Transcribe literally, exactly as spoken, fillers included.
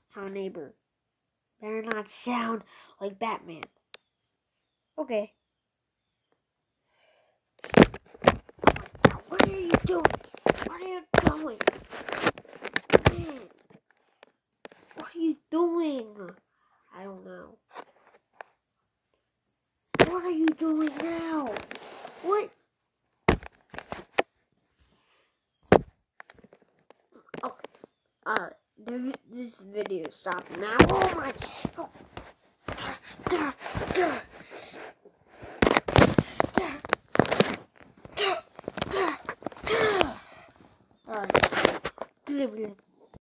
Our neighbor. Better not sound like Batman. Okay. What are you doing? What are you doing? Man. What are you doing? I don't know. What are you doing now? What? Oh, alright. This video is stopping now. Oh my. Oh. Da, da, da. Alright.